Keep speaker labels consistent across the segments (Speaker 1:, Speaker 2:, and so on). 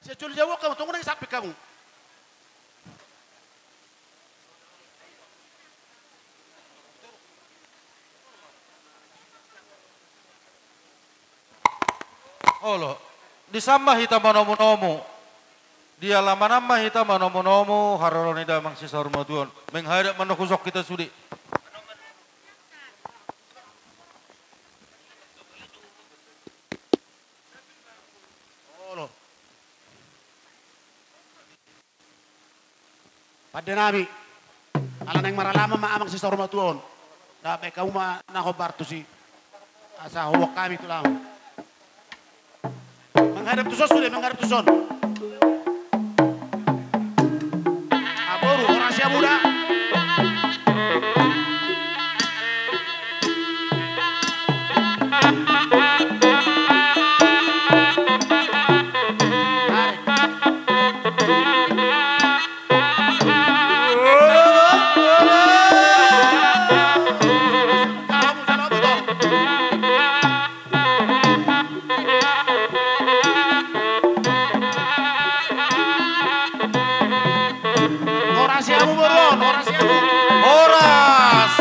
Speaker 1: Saya curi jawab kamu, tunggu lagi sampai kamu.
Speaker 2: Olo, disambah hita manomo-nomo. Dia lama nama hita manomo-nomo hararon ida mang sisa rumah tuan. Menghadap manokusok kita sudi.
Speaker 1: Olo. Pada nabi, alam yang maralama maamang sisa rumah tuan. Dapat kamu mah nakobar tu si asa hawak kami tu lama. Menghadap tu sudah, menghadap tu son. Aboru orang siap muda.
Speaker 2: Horas.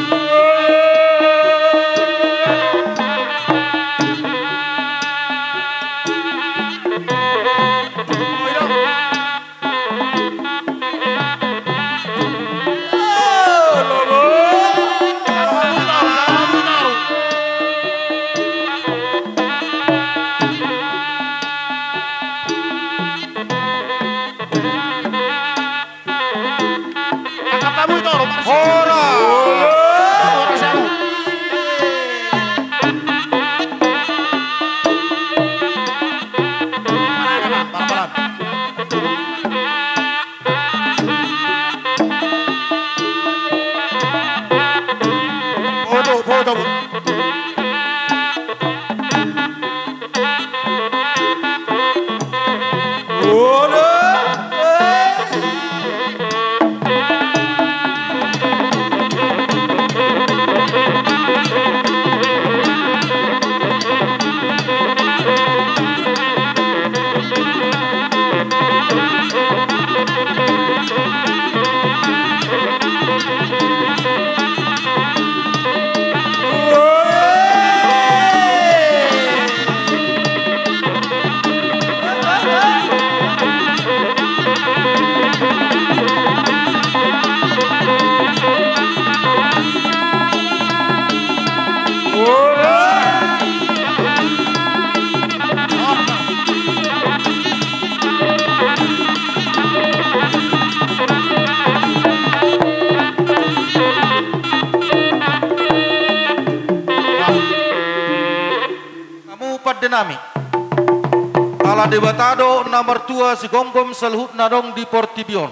Speaker 2: Dinami. Ala debatado nomor 2 si gonggom selhut nadong di Portibion.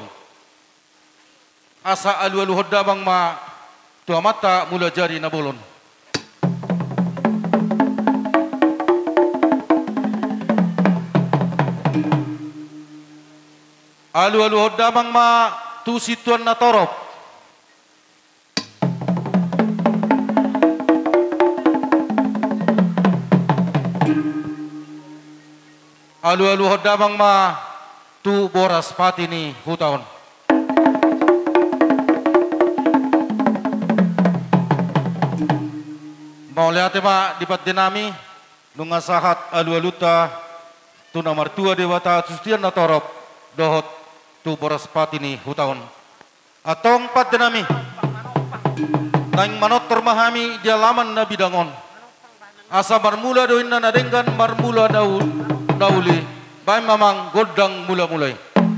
Speaker 2: Asa alu-alu hodabang ma tua mata mula jari nabolon. Alu-alu hodabang ma tu situan na torop. Alu-alu hodamang ma tu boras pati ni hutaon. Mau lihat ma di pat dinami nunga sahat alu-aluta tu nomor 2 dewata sustian na torop dohot tu boras pati ni hutaon. Atong pat dinami tang manot termahami di alaman na bidangon. Asa marmula doin na nadenggan marmula daun. Dauli, baik mamang godang mula-mulai.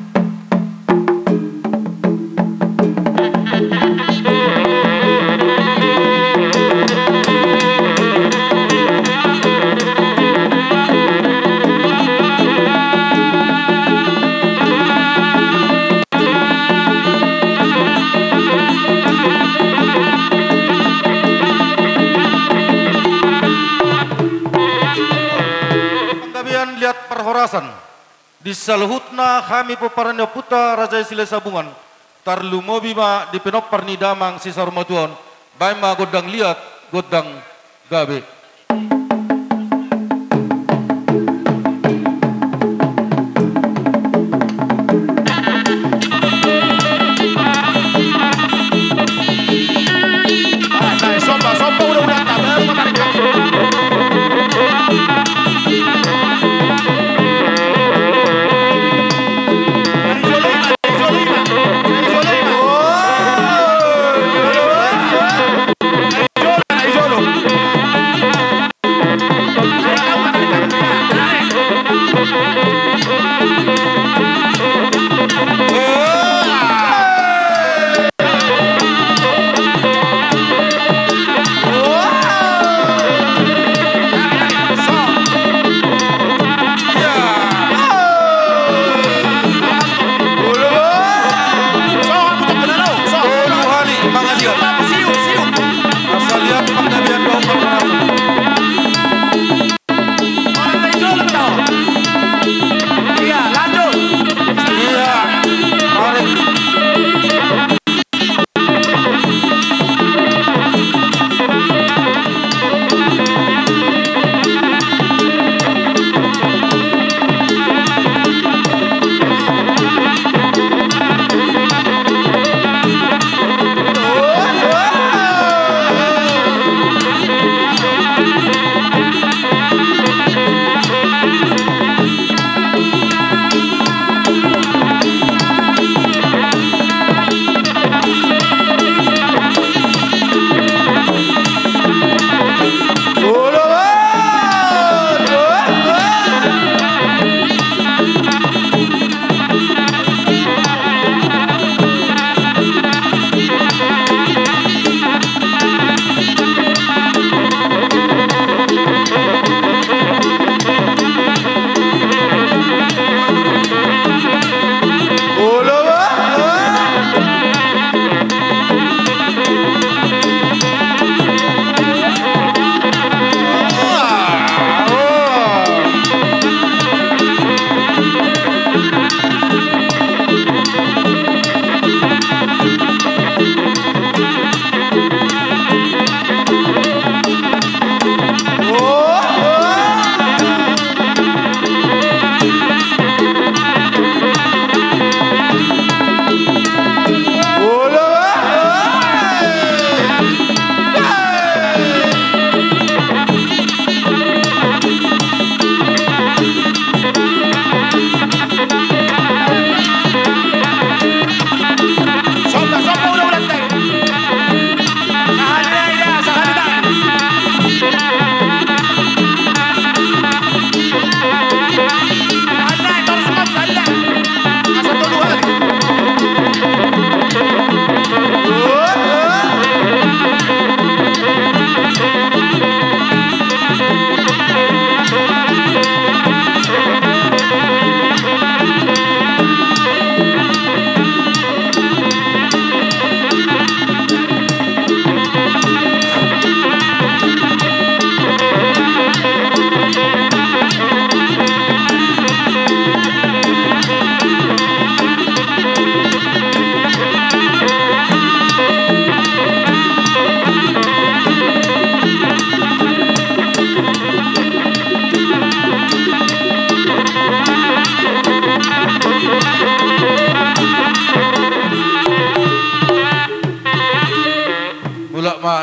Speaker 2: Lihat perhorasan di salhutna kami peparanda puta Raja Sile Sabungan tarlu mobima di penop parnidamang sisa rumatuan baima godang liat godang gabe.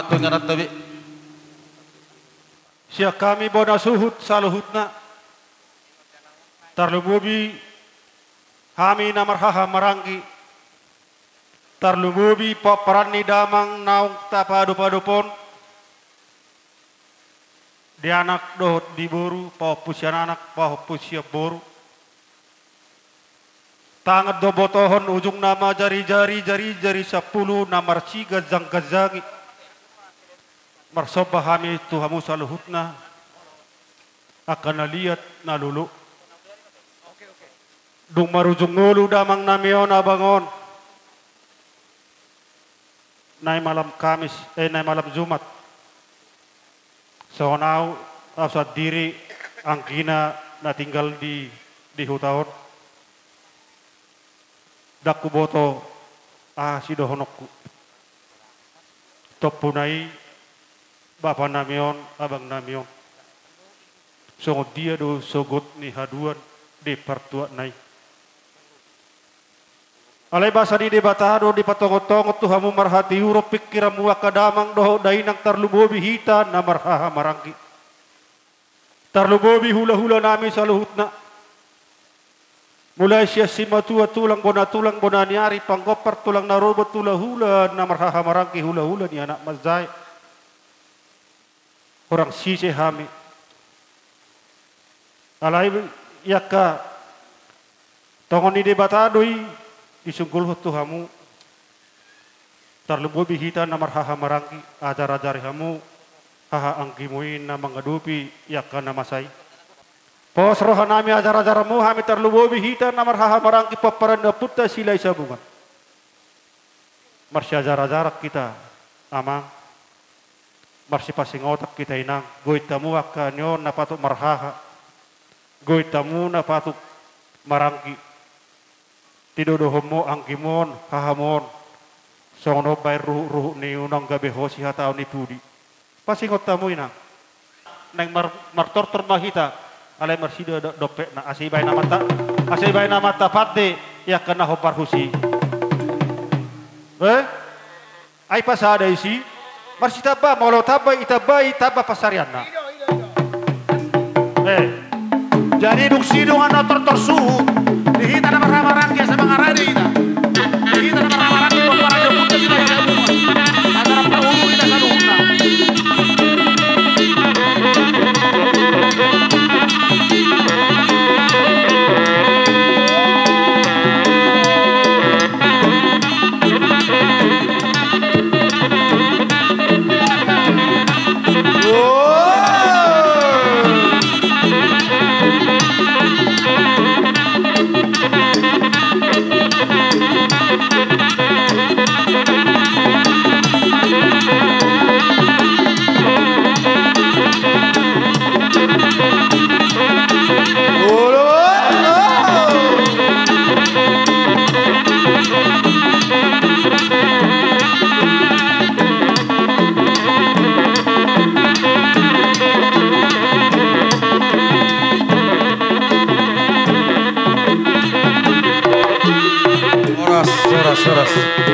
Speaker 2: atu ngarat tabi.
Speaker 3: Siya kami bona suhut saluhutna. Tarlububi hami namarhaha maranggi. Tarlububi paparani damang naung tapadu-padupon. Di anak dohot di boru, paupusya anak, paupusya boru. Tangat do botohon ujung nama jari-jari 10 namar ciga gazangi. Marsoba hami tuhamu saluhutna. Akan lihat nalulu. Dung marujung ngulu damang namion abangon. Nay malam Kamis, nay malam Jumat. Sonau asat diri angkina na tinggal di hutaon. Dakku boto si dohonokku. Topunai bapak namion, abang namion. Songot dia do sogot ni haduan di partua nai. Alai basa di debatado di patongot-tongot tuhamu marhati huro pikiramu akadamang doho dainang tarlubobi hita na marhaha marangki. Tarlubobi hula-hula nami saluhutna. Mulai siya simatua tulang bona niari panggopar tulang narobot hula-hula na marhaha marangki hula-hula ni anak mazay. Orang sise hami. Alai yaka tongon ni debatadoi disungkul tuhamu tarlubobi hita na marhaha marangki ajar-ajari hamu haha angkimuin na mangadupi yaka na masay. Pos roha nami ajar-ajaramu hami tarlubobi hita na marhaha marangki paparanda putta silay sabungan. Marsi ajar-ajarak kita amang. Marsi pasing otak kita inang. Goitamu akanyo na patuk marhaha. Goitamu na patuk marangki. Tidodohomo angkimon hahamon. Songono bay ruhu ni unang gabi hosi hatao ni tudi. Pasingot tamu inang. Neng martor termahita. Alay marsida dope na asibay na mata pati ya kena hopar husi. Ay pasada isi marsita ba molo tabay itabay taba pasarian na.
Speaker 1: Jadi duk sidung ana tersuhu dihita na marhamarangki sa mga rani ita. Dihita na marhamarangki kung para daw punta sila sa bunga. Antara parulo ita sa luhuna.
Speaker 2: Soras.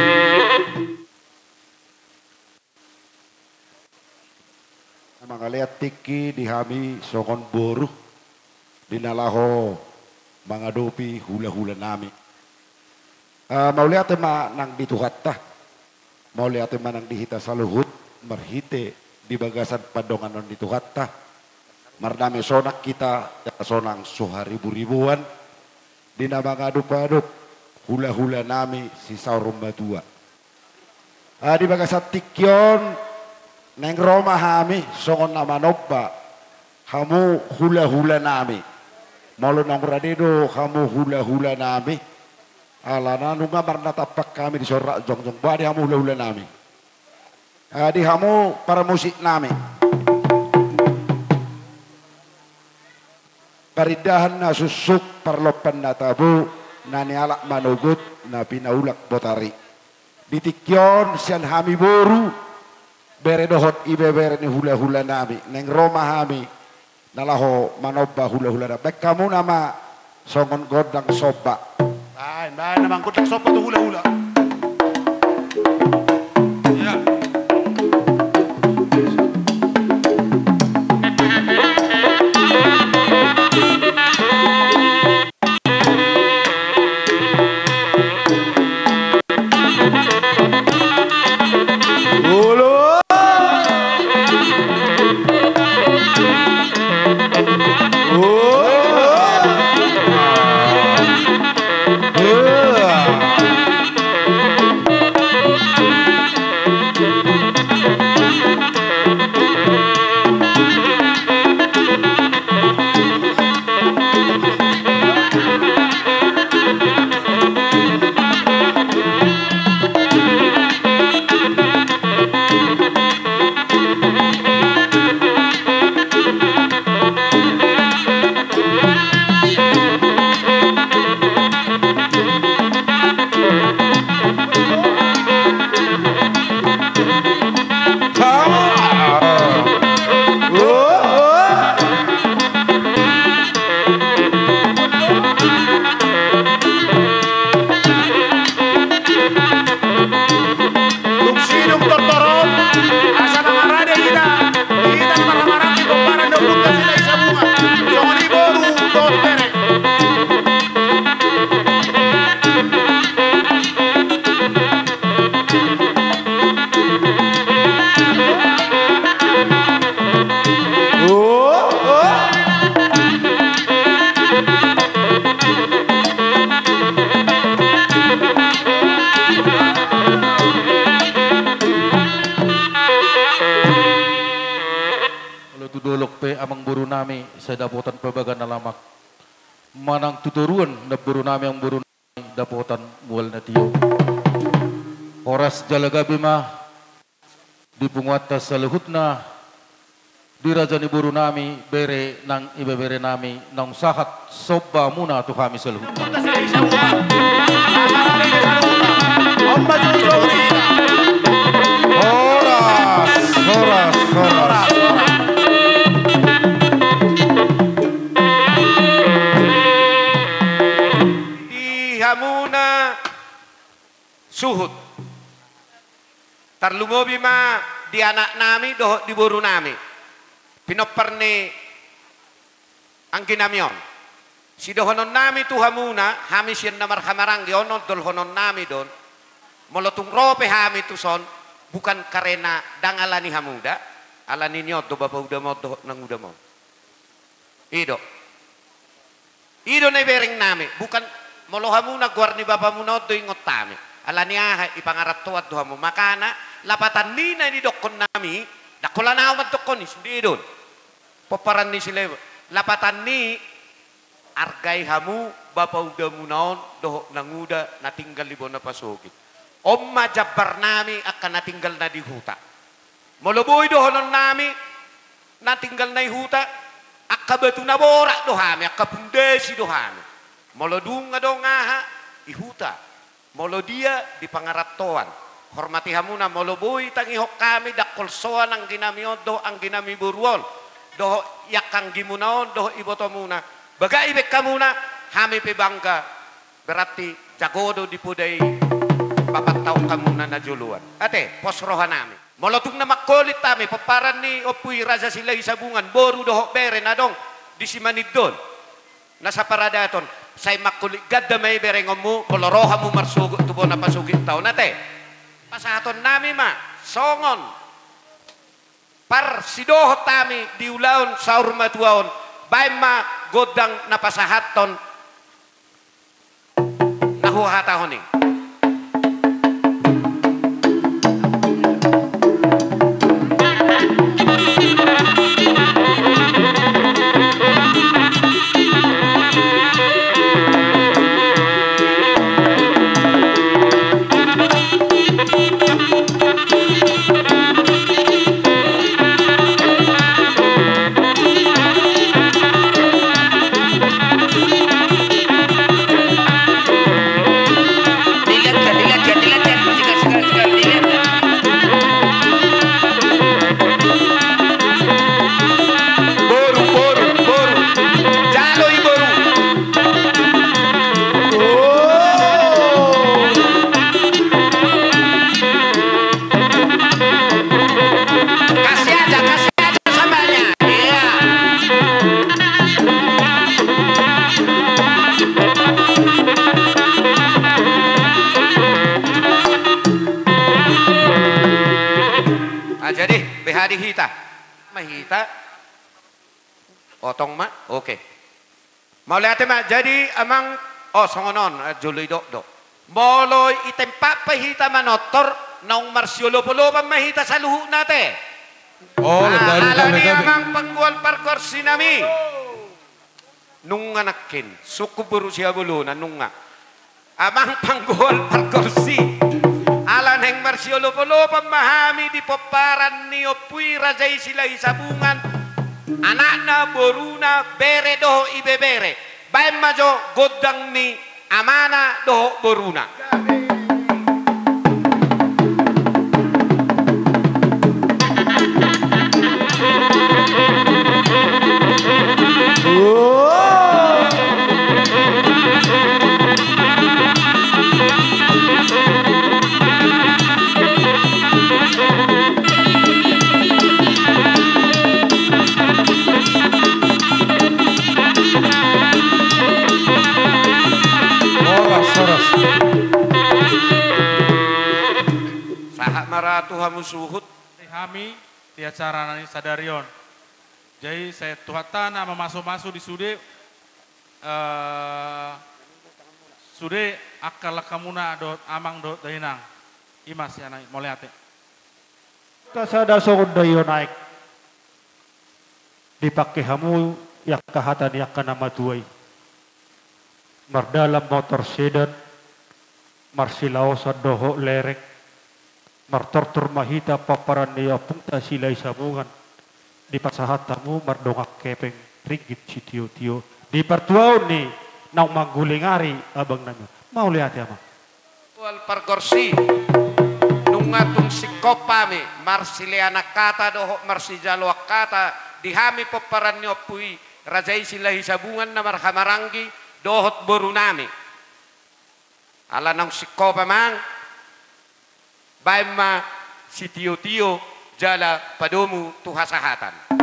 Speaker 4: Mga lihat tiki dihami songon boru dinalaho mga dopi hula-hula nami. Mau lihat ma nang dituhatta. Mau lihat ma nang dihita saluhut marhite di bagasan padongan non dituhatta. Mardame sonak kita sonang suharibu-ribuan dina mga dupaduk hula-hula nami si saurumba tua. Di bagasan tikyon neng Roma hami songon nama nobba hamu hula-hula nami. Molo nang radedo hamu hula-hula nami. Alana nunga marna tapak kami di sorak jongjong badi hamu hula-hula nami. Di hamu para musik nami. Paridahan na susuk parlopan na tabu nani alak manugut na pinaulak botari. Ditikyon sian hami boru bere dohot ibe bere ni hula-hula nami. Neng Roma hami nalaho manobba hula-hula nami. Bek kamu nama songon godang soba.
Speaker 1: Bahan namang godang soba tu hula-hula.
Speaker 2: Ya. saya dapotan pebagan nalamak. Manang tuturuan na buru nami ang buru nami dapotan mual na tiyo. Oras jalagabi ma dipunguat sa luhut na di raja ni buru nami bere nang ibebere nami nang sahat soba muna tu kami sa luhut.
Speaker 1: Punta sila isa buwan. Nakaranig sa lupa. Ang majujo nila.
Speaker 2: Oras.
Speaker 5: Diha muna suhut. Tarlumobi ma di anak nami doh di buru nami. Pinoparni ang ginamyon. Si dohonon nami tuha muna, hami siyan na marhamarang gionon dolhonon nami don. Molotung rope hami tu son, bukan karena dangalani hamuda, alani ninyo do babaw mo do nang uda mo. Ido na bereng nami, bukan moloha muna guar ni baba mo do ingot tami. Alani aha ipangarap tuat doha mo. Makana lapatan ni na ni dokon nami, dakola na amat dokon hindi don. Paparan ni sila lapatan ni argay hamu babaw mo naon do nanguda natinggal libon na pasugit. Omma jabbar nami akan natinggal na di huta. Moloboy dohonon nami natinggal na huta akabatu na borak dohami akapundesi dohami. Molodung nga dong aha ihuta. Molodia di pangaratoan. Hormati hamuna moloboy tangihok kami dakolsoan ang ginamion do ang ginamiburuon. Do yakang gimunaon do iboto muna. Baga ibek ka muna hami pe bangga. Berarti jagodo di puday papataw ka muna na juluan. Ate, posrohan namin. Molotong na makulit kami, paparan ni Opuy Raza sila isabungan, boru doho bere na dong, di si manid doon. Nasa paradaton, say makulit, gada may berengom mo, moloroha mo marsugot, tubo na pasugit taon. Ate, pasaton namin ma, songon, par sidoho tami, diulaon, sa urmatuaon, bay ma, godang napasahaton, nahuhatahon eh. Jadi behadi hita, mahita, otong ma, oke. Mau lihat ma, jadi amang, songonon, juloy do. Moloy itempa pahita manotor, naung marsiolo polo pa mahita sa luhu nate. Alani amang panggual parkor sinami. Nunga nakin, suku buru siya bulunan nunga. Amang panggual parkor si. Alan heng marsiolo-polo pamahami di paparan ni Opuy Razay sila isabungan anak na boruna bere doho ibebere bayan majo godang ni amana doho boruna. Maratu hamu suhut
Speaker 6: kami di acara nani sadarion. Jadi saya tuhatana memasuk-masuk di sude sude akal kamuna dot amang dot dahinang. Imas ya naik moleate.
Speaker 3: Kasada sogod dayo naik. Dipakai hamu yak kahatan yak kanama tuay. Mardalam motor sedan, marsilaosa doho lereng, martortor mahita paparan niya punta silay samungan, di pasahatamu mardongak kepeng ringgit si tio-tio, di pertuaw ni nang manggulingari abang nanya, mau lihat ya mak?
Speaker 5: Tual pargorsi, nungatong si kopame, marsileana kata doho marsijalo kata, dihami paparan niya pui, rajai silay sabungan na marhamaranggi, dohot boru nami. Ala nang si kopa mang, baima si tio-tio, jala padomu tuhasahatan.